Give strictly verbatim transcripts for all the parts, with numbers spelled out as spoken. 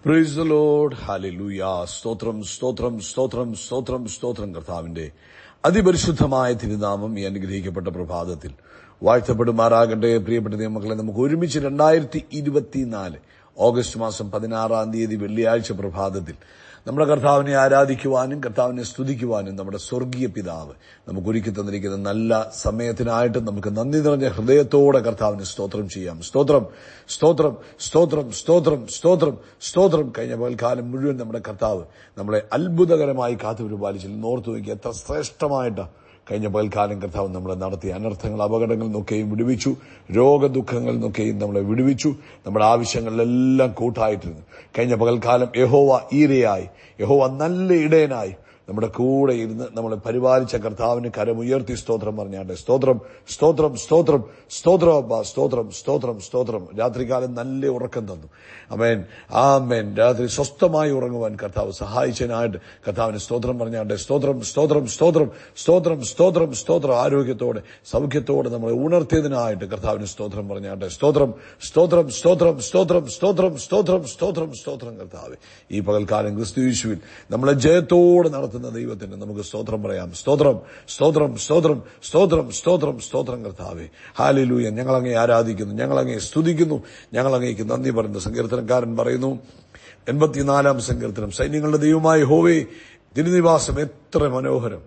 Praise the Lord. Hallelujah. സ്തോത്രം സ്തോത്രം സ്തോത്രം സ്തോത്രം സ്തോത്രം. കർത്താവിന്റെ അതിപരിശുദ്ധമായ തിരുനാമം ഈ അനുഗ്രഹിക്കപ്പെട്ട പ്രഭാതത്തിൽ വാഴ്ത്തപ്പെടുമാറാകട്ടെ. പ്രിയപ്പെട്ട ദൈവമക്കളെ, നമുക്ക് ഒരുമിച്ച് രണ്ടായിരത്തി ഇരുപത്തിനാല് ഓഗസ്റ്റ് മാസം പതിനാറാം തീയതി വെള്ളിയാഴ്ച പ്രഭാതത്തിൽ നമ്മുടെ കർത്താവിനെ ആരാധിക്കുവാനും കർത്താവിനെ സ്തുതിക്കുവാനും നമ്മുടെ സ്വർഗീയ പിതാവ് നമുക്ക് ഒരുക്കി തന്നിരിക്കുന്ന നല്ല സമയത്തിനായിട്ട് നമുക്ക് നന്ദി നിറഞ്ഞ ഹൃദയത്തോടെ കർത്താവിന് സ്തോത്രം ചെയ്യാം. സ്തോത്രം സ്തോത്രം സ്തോത്രം സ്തോത്രം സ്തോത്രം സ്തോത്രം. കഴിഞ്ഞ പകൽക്കാലം മുഴുവൻ നമ്മുടെ കർത്താവ് നമ്മളെ അത്ഭുതകരമായി കാത്തുപരിപാലിച്ചില്ല. നോർത്തു നോക്കി എത്ര ശ്രേഷ്ഠമായിട്ട് കഴിഞ്ഞ പകൽക്കാലം കർത്താവ് നമ്മളെ നടത്തിയ അനർത്ഥങ്ങൾ അപകടങ്ങളിൽ നിന്നൊക്കെയും വിടുവിച്ചു. രോഗദുഃഖങ്ങളിൽ നിന്നൊക്കെയും നമ്മളെ വിടുവിച്ചു. നമ്മുടെ ആവശ്യങ്ങളിലെല്ലാം കൂട്ടായിട്ടിരുന്നു. കഴിഞ്ഞ പകൽക്കാലം യഹോവ ഈരയായി, യഹോവ നല്ല ഇടയനായി നമ്മുടെ കൂടെ ഇരുന്ന് നമ്മളെ പരിപാലിച്ച കർത്താവിന് കരമുയർത്തി സ്തോത്രം പറഞ്ഞാട്ടെ. സ്തോത്രം സ്തോത്രം സ്തോത്രം സ്തോത്രം അപ്പാ സ്തോത്രം സ്തോത്രം സ്തോത്രം. രാത്രികാലം നല്ല ഉറക്കം തന്നു. ആമേൻ ആമേൻ. രാത്രി സ്വസ്ഥമായി ഉറങ്ങുവാൻ കർത്താവ് സഹായിച്ചതിനായിട്ട് കർത്താവിന് സ്തോത്രം പറഞ്ഞാട്ടെ. സ്തോത്രം സ്തോത്രം സ്തോത്രം സ്തോത്രം സ്തോത്രം സ്തോത്രം. ആരോഗ്യത്തോടെ സൗഖ്യത്തോടെ നമ്മളെ ഉണർത്തിയതിനായിട്ട് കർത്താവിന് സ്തോത്രം പറഞ്ഞാട്ടെ. സ്തോത്രം സ്തോത്രം സ്തോത്രം സ്തോത്രം സ്തോത്രം സ്തോത്രം സ്തോത്രം സ്തോത്രം. കർത്താവ് ഈ പകൽക്കാലം ക്രിസ്തുയേശുവിൽ നമ്മളെ ജയത്തോടെ നടത്തുന്ന ദൈവത്തിന് നമുക്ക് സ്തോത്രം പറയാം. സ്തോത്രം സ്തോത്രം സ്തോത്രം സ്തോത്രം സ്തോത്രം സ്തോത്രം. കർത്താവേ ഹല്ലേലൂയ. ഞങ്ങളങ്ങേ ആരാധിക്കുന്നു, ഞങ്ങളങ്ങേ സ്തുതിക്കുന്നു, ഞങ്ങളങ്ങേക്ക് നന്ദി പറയുന്നു. സങ്കീർത്തനക്കാരൻ പറയുന്നു, എൺപത്തിനാലാം സങ്കീർത്തനം, സൈന്യങ്ങളുടെ ദൈവമായ യഹോവേ, തിരുനിവാസം എത്ര മനോഹരം.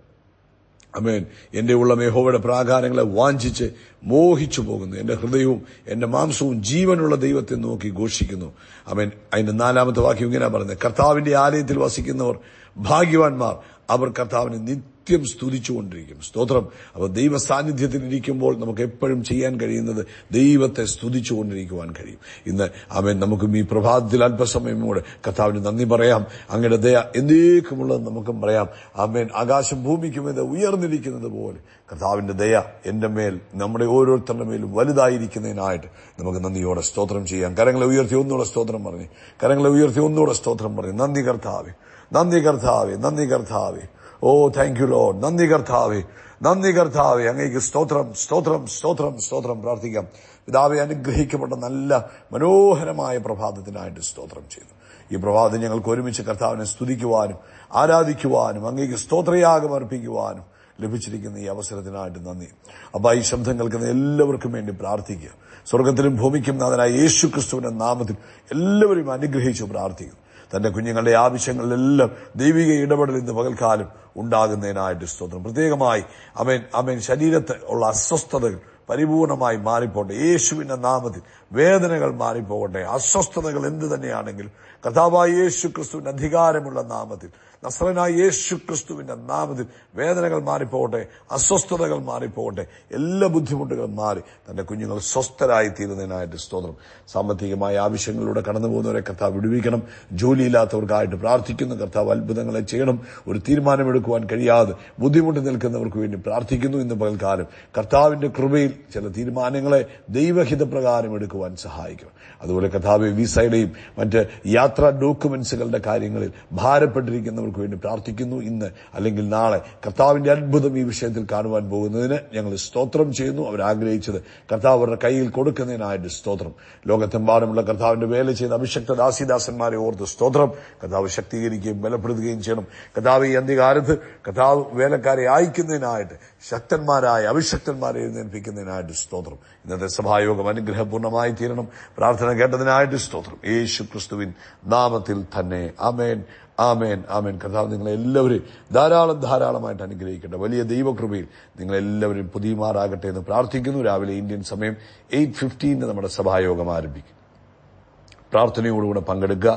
ആമേൻ. എന്റെ ഉള്ളം യഹോവയുടെ പ്രാകാരങ്ങളെ വാഞ്ചിച്ച് മോഹിച്ചു പോകുന്നു. എന്റെ ഹൃദയവും എന്റെ മാംസവും ജീവനുള്ള ദൈവത്തെ നോക്കി ഘോഷിക്കുന്നു. ആമേൻ. അതിന്റെ നാലാമത്തെ വാക്യം ഇങ്ങനെ പറയുന്നത്, കർത്താവിന്റെ ആലയത്തിൽ വസിക്കുന്നവർ ഭാഗ്യവാന്മാർ, അവർ കർത്താവിനെ നിത്യം സ്തുതിച്ചുകൊണ്ടിരിക്കും. സ്തോത്രം. അപ്പോൾ ദൈവ സാന്നിധ്യത്തിൽ ഇരിക്കുമ്പോൾ നമുക്ക് എപ്പോഴും ചെയ്യാൻ കഴിയുന്നത് ദൈവത്തെ സ്തുതിച്ചുകൊണ്ടിരിക്കുവാൻ കഴിയും. ഇന്ന് ആമേൻ നമുക്കും ഈ പ്രഭാതത്തിൽ അല്പസമയം കൂടെ കർത്താവിന് നന്ദി പറയാം. അങ്ങയുടെ ദയ എന്നേക്കുമുള്ളത് നമുക്കും പറയാം. ആമേൻ. ആകാശം ഭൂമിക്കുമേത് ഉയർന്നിരിക്കുന്നത് പോലെ കർത്താവിന്റെ ദയ എന്റെ മേൽ, നമ്മുടെ ഓരോരുത്തരുടെ മേലും വലുതായിരിക്കുന്നതിനായിട്ട് നമുക്ക് നന്ദിയോടെ സ്തോത്രം ചെയ്യാം. കരങ്ങളെ ഉയർത്തി ഒന്നുകൂടെ സ്തോത്രം പറഞ്ഞു. കരങ്ങളെ ഉയർത്തി ഒന്നുകൂടെ സ്തോത്രം പറഞ്ഞു. നന്ദി കർത്താവേ, നന്ദി കർത്താവേ, നന്ദി കർത്താവേ. ഓ താങ്ക് യു ലോർഡ്. നന്ദി കർത്താവേ, നന്ദി കർത്താവേ. അങ്ങേക്ക് സ്തോത്രം സ്തോത്രം സ്തോത്രം സ്തോത്രം. പ്രാർത്ഥിക്കാം. പിതാവേ, അനുഗ്രഹിക്കപ്പെട്ട നല്ല മനോഹരമായ പ്രഭാതത്തിനായിട്ട് സ്തോത്രം ചെയ്യുന്നു. ഈ പ്രഭാതം ഞങ്ങൾക്ക് ഒരുമിച്ച് കർത്താവിനെ സ്തുതിക്കുവാനും ആരാധിക്കുവാനും അങ്ങേക്ക് സ്തോത്രയാഗം അർപ്പിക്കുവാനും ലഭിച്ചിരിക്കുന്ന ഈ അവസരത്തിനായിട്ട് നന്ദി. അപ്പൊ ഈ ശബ്ദം കേൾക്കുന്ന എല്ലാവർക്കും വേണ്ടി പ്രാർത്ഥിക്കുക. സ്വർഗത്തിലും ഭൂമിക്കും നാഥനായ യേശു ക്രിസ്തുവിന്റെ നാമത്തിൽ എല്ലാവരും അനുഗ്രഹിച്ചു പ്രാർത്ഥിക്കുന്നു. തന്റെ കുഞ്ഞുങ്ങളുടെ ആവശ്യങ്ങളിലെല്ലാം ദൈവിക ഇടപെടൽ ഇന്ന് പകൽക്കാലം ഉണ്ടാകുന്നതിനായിട്ട് സ്തോത്രം. പ്രത്യേകമായി അമേൻ അമേൻ ശരീരത്തെ ഉള്ള അസ്വസ്ഥതകൾ പരിപൂർണമായി മാറിപ്പോട്ടെ. യേശുവിന്റെ നാമത്തിൽ വേദനകൾ മാറിപ്പോകട്ടെ. അസ്വസ്ഥതകൾ എന്ത് തന്നെയാണെങ്കിലും കർത്താവായ യേശു ക്രിസ്തുവിന്റെ അധികാരമുള്ള നാമത്തിൽ, നസ്രനായ യേശു ക്രിസ്തുവിന്റെ നാമത്തിൽ വേദനകൾ മാറിപ്പോകട്ടെ, അസ്വസ്ഥതകൾ മാറിപ്പോകട്ടെ, എല്ലാ ബുദ്ധിമുട്ടുകളും മാറി തന്റെ കുഞ്ഞുങ്ങൾ സ്വസ്ഥരായി തീരുന്നതിനായിട്ട് സ്തോത്രം. സാമ്പത്തികമായ ആവശ്യങ്ങളിലൂടെ കടന്നു പോകുന്നവരെ കർത്താവ് വിടുവിക്കണം. ജോലിയില്ലാത്തവർക്കായിട്ട് പ്രാർത്ഥിക്കുന്നു. കർത്താവ് അത്ഭുതങ്ങളെ ചെയ്യണം. ഒരു തീരുമാനമെടുക്കുവാൻ കഴിയാതെ ബുദ്ധിമുട്ട് നിൽക്കുന്നവർക്ക് വേണ്ടി പ്രാർത്ഥിക്കുന്നു. ഇന്ന് പകൽക്കാലം കർത്താവിന്റെ കൃപയിൽ ചില തീരുമാനങ്ങളെ ദൈവഹിതപ്രകാരം എടുക്കുവാൻ സഹായിക്കണം. അതുപോലെ കർത്താവ് വിസയുടെയും മറ്റ് യാത്രാ ഡോക്യുമെന്റ്സുകളുടെ കാര്യങ്ങളിൽ ഭാരപ്പെട്ടിരിക്കുന്നവർക്ക് വേണ്ടി പ്രാർത്ഥിക്കുന്നു. ഇന്ന് അല്ലെങ്കിൽ നാളെ കർത്താവിന്റെ അത്ഭുതം ഈ വിഷയത്തിൽ കാണുവാൻ പോകുന്നതിന് ഞങ്ങൾ സ്തോത്രം ചെയ്യുന്നു. അവരാഗ്രഹിച്ചത് കർത്താവ് അവരുടെ കയ്യിൽ കൊടുക്കുന്നതിനായിട്ട് സ്തോത്രം. ലോകത്തെമ്പാടുമുള്ള കർത്താവിന്റെ വേല ചെയ്ത അഭിഷക്ത ദാസിദാസന്മാരെ ഓർത്ത് സ്തോത്രം. കർത്താവ് ശക്തീകരിക്കുകയും ബലപ്പെടുത്തുകയും ചെയ്യണം. കർത്താവ് ഈ അന്ത്യകാലത്ത് കർത്താവ് വേലക്കാരെ അയക്കുന്നതിനായിട്ട് ശക്തന്മാരായ അഭിഷക്തന്മാരെ എഴുന്നേൽപ്പിക്കുന്നതിനായിട്ട് സ്തോത്രം. ഇന്നത്തെ സഭായോഗം അനുഗ്രഹപൂർണമായി തീരണം. പ്രാർത്ഥന കേട്ടതിനായിട്ട് സ്തോത്രം. യേശു ക്രിസ്തുവിൻ നാമത്തിൽ തന്നെ ആമേൻ ആമേൻ ആമേൻ. കർത്താവ് നിങ്ങളെ എല്ലാവരെയും ധാരാളം ധാരാളമായിട്ട് അനുഗ്രഹിക്കട്ടെ. വലിയ ദൈവകൃപയിൽ നിങ്ങളെല്ലാവരും പുതിയമാറാകട്ടെ എന്ന് പ്രാർത്ഥിക്കുന്നു. രാവിലെ ഇന്ത്യൻ സമയം എയ്റ്റ് ഫിഫ്റ്റീന് നമ്മുടെ സഭായോഗം ആരംഭിക്കും. പ്രാർത്ഥനയോടുകൂടെ പങ്കെടുക്കുക.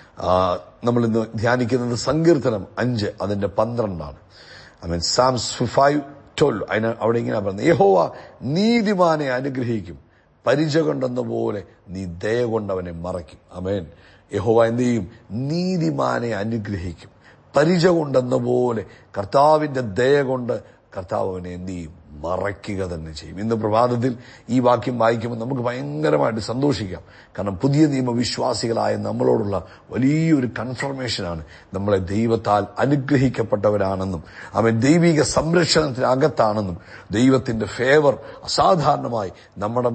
നമ്മൾ ഇന്ന് ധ്യാനിക്കുന്നത് സങ്കീർത്തനം അഞ്ച് അതിന്റെ പന്ത്രണ്ടാണ്. ആമേൻ. Psalms five twelve. അതിന് അവിടെ ഇങ്ങനെ പറയുന്നത്, യഹോവ നീതിമാനെ അനുഗ്രഹിക്കും, പരിച കൊണ്ടെന്ന പോലെ നീ ദയ കൊണ്ടവനെ മറയ്ക്കും. ആമേൻ. യഹോവ എന്ത് ചെയ്യും? നീതിമാനെ അനുഗ്രഹിക്കും. പരിച കൊണ്ടെന്ന പോലെ കർത്താവിന്റെ ദയ കൊണ്ട് കർത്താവ് അവനെ എന്ത് ചെയ്യും? മറയ്ക്കുക തന്നെ ചെയ്യും. ഇന്ന് പ്രഭാതത്തിൽ ഈ വാക്യം വായിക്കുമ്പോൾ നമുക്ക് ഭയങ്കരമായിട്ട് സന്തോഷിക്കാം. കാരണം പുതിയ നിയമവിശ്വാസികളായ നമ്മളോടുള്ള വലിയൊരു കൺഫർമേഷനാണ് നമ്മളെ ദൈവത്താൽ അനുഗ്രഹിക്കപ്പെട്ടവരാണെന്നും അവൻ ദൈവിക സംരക്ഷണത്തിനകത്താണെന്നും ദൈവത്തിന്റെ ഫേവർ അസാധാരണമായി നമ്മുടെ മേൽ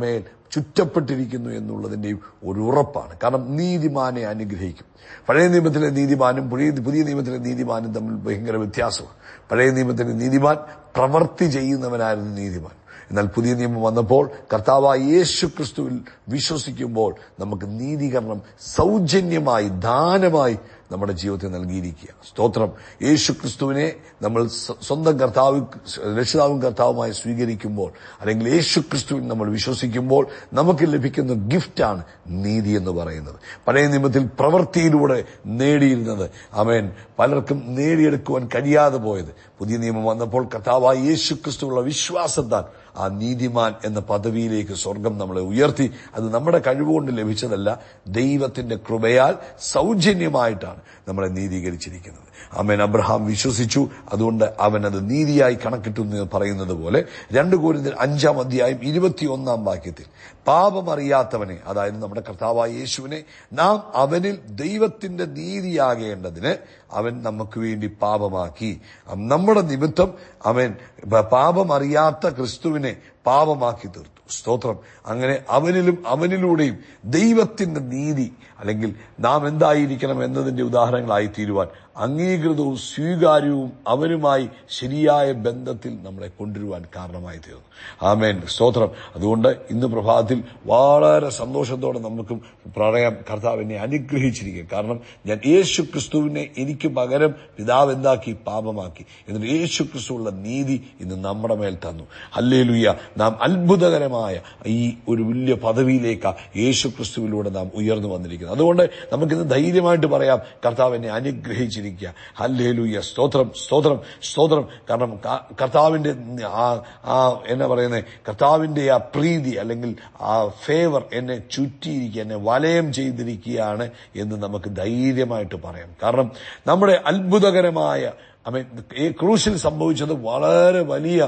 ചുറ്റപ്പെട്ടിരിക്കുന്നു എന്നുള്ളതിന്റെയും ഒരു ഉറപ്പാണ്. കാരണം നീതിമാനെ അനുഗ്രഹിക്കും. പഴയ നിയമത്തിലെ നീതിമാനും പുതിയ പുതിയ നിയമത്തിലെ നീതിമാനും തമ്മിൽ ഭയങ്കര വ്യത്യാസമാണ്. പഴയ നിയമത്തിലെ നീതിമാൻ പ്രവൃത്തി ചെയ്യുന്നവനായിരുന്നു നീതിമാൻ. എന്നാൽ പുതിയ നിയമം വന്നപ്പോൾ കർത്താവായ യേശു ക്രിസ്തുവിൽ വിശ്വസിക്കുമ്പോൾ നമുക്ക് നീതീകരണം സൗജന്യമായി ദാനമായി നമ്മുടെ ജീവിതത്തിൽ നൽകിയിരിക്കുക. സ്തോത്രം. യേശു ക്രിസ്തുവിനെ നമ്മൾ സ്വന്തം കർത്താവ് രക്ഷിതാവും കർത്താവുമായി സ്വീകരിക്കുമ്പോൾ, അല്ലെങ്കിൽ യേശു ക്രിസ്തുവിൽ നമ്മൾ വിശ്വസിക്കുമ്പോൾ നമുക്ക് ലഭിക്കുന്ന ഗിഫ്റ്റാണ് നീതി എന്ന് പറയുന്നത്. പഴയ നിയമത്തിൽ പ്രവൃത്തിയിലൂടെ നേടിയിരുന്നത് ആമേൻ പലർക്കും നേടിയെടുക്കുവാൻ കഴിയാതെ പോയത് പുതിയ നിയമം വന്നപ്പോൾ കർത്താവായ യേശു ക്രിസ്തുവുള്ള വിശ്വാസത്താൽ ആ നീതിമാൻ എന്ന പദവിയിലേക്ക് സ്വർഗം നമ്മളെ ഉയർത്തി. അത് നമ്മുടെ കഴിവുകൊണ്ട് ലഭിച്ചതല്ല, ദൈവത്തിന്റെ കൃപയാൽ സൗജന്യമായിട്ടാണ് നമ്മളെ നീതീകരിച്ചിരിക്കുന്നത്. ആമേൻ. അബ്രഹാം വിശ്വസിച്ചു, അതുകൊണ്ട് അവൻ അത് നീതിയായി കണക്കിട്ടു എന്ന് പറയുന്നത് പോലെ രണ്ട് കൊരിന്ത്യർ അഞ്ചാം അധ്യായം ഇരുപത്തിയൊന്നാം വാക്യത്തിൽ പാപമറിയാത്തവനെ, അതായത് നമ്മുടെ കർത്താവായ യേശുവിനെ, നാം അവനിൽ ദൈവത്തിന്റെ നീതിയാകേണ്ടതിന് അവൻ നമുക്ക് വേണ്ടി പാപമാക്കി. നമ്മുടെ നിമിത്തം അവൻ പാപമറിയാത്ത ക്രിസ്തുവിനെ പാപമാക്കി തീർത്തു. സ്തോത്രം. അങ്ങനെ അവനിലും അവനിലൂടെയും ദൈവത്തിന്റെ നീതി, അല്ലെങ്കിൽ നാം എന്തായിരിക്കണം എന്നതിന്റെ ഉദാഹരണങ്ങളായി തീരുവാൻ അംഗീകൃതവും സ്വീകാര്യവും അവനുമായി ശരിയായ ബന്ധത്തിൽ നമ്മളെ കൊണ്ടുവരുവാൻ കാരണമായി തീർന്നു. ആമേൻ. സ്തോത്രം. അതുകൊണ്ട് ഇന്ന് പ്രഭാതത്തിൽ വളരെ സന്തോഷത്തോടെ നമുക്കും പറയാം, കർത്താവ് എന്നെ അനുഗ്രഹിച്ചിരിക്കുക. കാരണം ഞാൻ യേശു ക്രിസ്തുവിനെ എനിക്ക് പകരം പിതാവ് എന്താക്കി? പാപമാക്കി. എന്നിട്ട് യേശു ക്രിസ്തുവുള്ള നീതി ഇന്ന് നമ്മുടെ മേൽ തന്നു. ഹല്ലേലൂയ. നാം അത്ഭുതകരമായ ഈ ഒരു വലിയ പദവിയിലേക്ക് യേശു ക്രിസ്തുവിലൂടെ നാം ഉയർന്നു വന്നിരിക്കുന്നത്. അതുകൊണ്ട് നമുക്കിന്ന് ധൈര്യമായിട്ട് പറയാം, കർത്താവ് എന്നെ അനുഗ്രഹിച്ചിരിക്കുക. ഹല്ലേലൂയ. സ്തോത്രം, സ്തോത്രം, സ്തോത്രം. കാരണം കർത്താവിന്റെ ആ ആ എന്നാ പറയുന്നത്, കർത്താവിന്റെ ആ പ്രീതി അല്ലെങ്കിൽ ആ ഫേവർ എന്നെ ചുറ്റിയിരിക്കുക, എന്നെ വലയം ചെയ്തിരിക്കുകയാണ് എന്ന് നമുക്ക് ധൈര്യമായിട്ട് പറയാം. കാരണം നമ്മുടെ അത്ഭുതകരമായ ആമേൻ ക്രൂശിൽ സംഭവിച്ചത് വളരെ വലിയ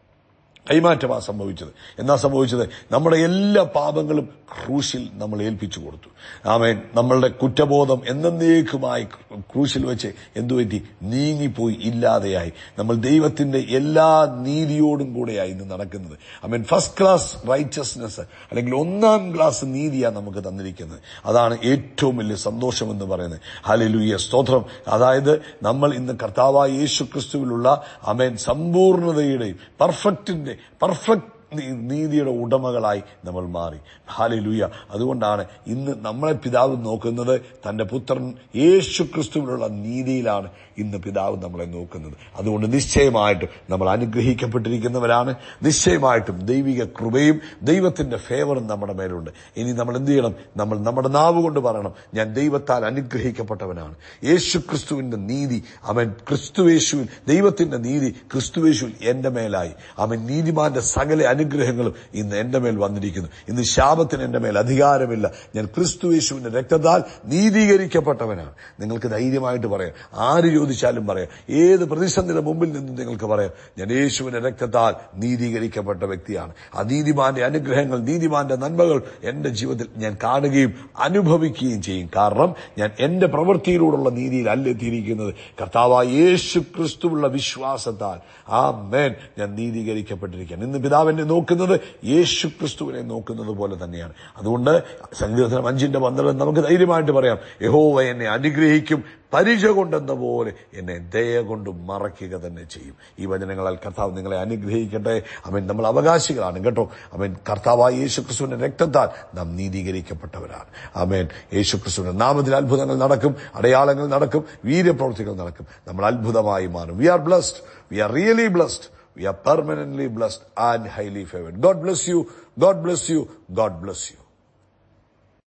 കൈമാറ്റമാണ് സംഭവിച്ചത്. എന്നാ സംഭവിച്ചത്? നമ്മുടെ എല്ലാ പാപങ്ങളും ക്രൂശിൽ നമ്മൾ ഏൽപ്പിച്ചു കൊടുത്തു. ആമേൻ. നമ്മളുടെ കുറ്റബോധം എന്നേക്കുമായി ക്രൂശിൽ വെച്ച് എന്തുപറ്റി? നീങ്ങിപ്പോയി, ഇല്ലാതെയായി. നമ്മൾ ദൈവത്തിന്റെ എല്ലാ നീതിയോടും കൂടെയായി ഇന്ന് നടക്കുന്നത്. ആമേൻ. ഫസ്റ്റ് ക്ലാസ് റൈറ്റസ്നെസ് അല്ലെങ്കിൽ ഒന്നാം ക്ലാസ് നീതിയാണ് നമുക്ക് തന്നിരിക്കുന്നത്. അതാണ് ഏറ്റവും വലിയ സന്തോഷം എന്ന് പറയുന്നത്. ഹല്ലേലൂയ. സ്തോത്രം. അതായത് നമ്മൾ ഇന്ന് കർത്താവായ യേശു ക്രിസ്തുവിലുള്ള ആമേൻ സമ്പൂർണതയുടെയും പെർഫെക്റ്റിന്റെ പെർഫെക്റ്റ് നീതിയുടെ ഉടമകളായി നമ്മൾ മാറി. ഹല്ലേലൂയ. അതുകൊണ്ടാണ് ഇന്ന് നമ്മളെ പിതാവ് നോക്കുന്നത് തന്റെ പുത്രൻ യേശു ക്രിസ്തുവിലുള്ള നീതിയിലാണ് ഇന്ന് പിതാവ് നമ്മളെ നോക്കുന്നത്. അതുകൊണ്ട് നിശ്ചയമായിട്ടും നമ്മൾ അനുഗ്രഹിക്കപ്പെട്ടിരിക്കുന്നവരാണ്. നിശ്ചയമായിട്ടും ദൈവിക കൃപയും ദൈവത്തിന്റെ ഫേവറും നമ്മുടെ മേലുണ്ട്. ഇനി നമ്മൾ എന്ത് ചെയ്യണം? നമ്മൾ നമ്മുടെ നാവ് കൊണ്ട് പറയണം, ഞാൻ ദൈവത്താൽ അനുഗ്രഹിക്കപ്പെട്ടവനാണ്. യേശു ക്രിസ്തുവിന്റെ നീതി, അവൻ ക്രിസ്തുവേശുവിൽ, ദൈവത്തിന്റെ നീതി ക്രിസ്തുവേശുവിൽ എന്റെ മേലായി. അവൻ നീതിമാന്റെ സകല അനുഗ്രഹങ്ങളും ഇന്ന് എന്റെ മേൽ വന്നിരിക്കുന്നു. ഇന്ന് ശാപത്തിന് എന്റെ മേൽ അധികാരമില്ല. ഞാൻ ക്രിസ്തുയേശുവിന്റെ രക്തത്താൽ നീതീകരിക്കപ്പെട്ടവനാണ്. നിങ്ങൾക്ക് ധൈര്യമായിട്ട് പറയാം, ആര് ചോദിച്ചാലും പറയാം, ഏത് പ്രതിസന്ധിയുടെ മുമ്പിൽ നിന്നും നിങ്ങൾക്ക് പറയാം, ഞാൻ യേശുവിന്റെ രക്തത്താൽ നീതീകരിക്കപ്പെട്ട വ്യക്തിയാണ്. ആ നീതിമാന്റെ അനുഗ്രഹങ്ങൾ, നീതിമാന്റെ നന്മകൾ എന്റെ ജീവിതത്തിൽ ഞാൻ കാണുകയും അനുഭവിക്കുകയും ചെയ്യും. കാരണം ഞാൻ എന്റെ പ്രവൃത്തിയിലൂടെയുള്ള നീതിയിൽ അല്ല എത്തിയിരിക്കുന്നത്, കർത്താവായ യേശു ക്രിസ്തുവുള്ള വിശ്വാസത്താൽ. ആമേൻ. ഞാൻ നീതീകരിക്കപ്പെട്ടിരിക്കുകയാണ്. ഇന്ന് പിതാവിനെ നോക്കുന്നത് യേശു ക്രിസ്തുവിനെ നോക്കുന്നത് പോലെ തന്നെയാണ്. അതുകൊണ്ട് സങ്കീർത്തനം അഞ്ചിന്റെ പന്ത്രണ്ട് നമുക്ക് ധൈര്യമായിട്ട് പറയാം, യഹോവ എന്നെ അനുഗ്രഹിക്കും, പരിച കൊണ്ടെന്ന പോലെ എന്നെ ദയ കൊണ്ട് മറയ്ക്കുക തന്നെ ചെയ്യും. ഈ വചനങ്ങളാൽ കർത്താവ് നിങ്ങളെ അനുഗ്രഹിക്കട്ടെ. അവൻ നമ്മൾ അവകാശികളാണ് കേട്ടോ. അവൻ കർത്താവായ യേശു ക്രിസ്തുവിന്റെ രക്തത്താൽ നാം നീതീകരിക്കപ്പെട്ടവരാണ്. ആമേൻ. യേശു ക്രിസ്തുവിന്റെ നാമത്തിൽ അത്ഭുതങ്ങൾ നടക്കും, അടയാളങ്ങൾ നടക്കും, വീര്യപ്രവൃത്തികൾ നടക്കും. നമ്മൾ അത്ഭുതമായി മാറും. We are blessed. We are really blessed. We are permanently blessed and highly favored. God bless you. God bless you. God bless you.